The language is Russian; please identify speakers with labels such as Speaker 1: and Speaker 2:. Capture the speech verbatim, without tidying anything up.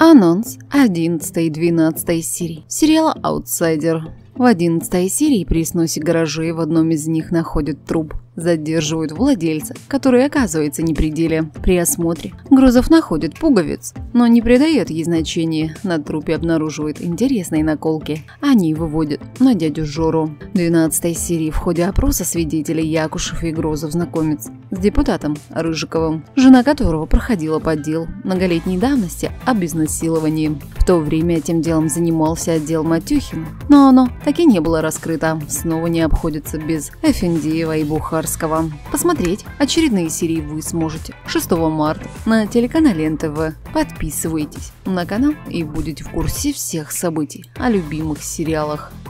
Speaker 1: Анонс одиннадцатой и двенадцатой серии сериала «Аутсайдер». В одиннадцатой серии при сносе гаражей в одном из них находят труп. Задерживают владельца, который оказывается не при деле. При осмотре Грозов находит пуговиц, но не придает ей значения. На трупе обнаруживают интересные наколки. Они выводят на дядю Жору. В двенадцатой серии в ходе опроса свидетелей Якушев и Грозов знакомятся с депутатом Рыжиковым, жена которого проходила под дел многолетней давности об изнасиловании. В то время этим делом занимался отдел Матюхин, но оно так и не было раскрыто. Снова не обходится без Эфендиева и Бухарского. Посмотреть очередные серии вы сможете шестого марта на телеканале эн тэ вэ. Подписывайтесь на канал и будете в курсе всех событий о любимых сериалах.